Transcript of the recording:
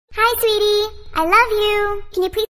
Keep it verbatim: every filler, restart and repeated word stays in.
Hi, sweetie. I love you. Can you please